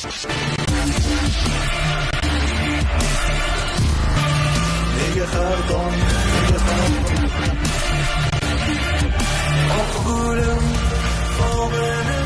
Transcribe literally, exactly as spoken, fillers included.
Nega har dam, nega har dam. Oq o'lim, og'ini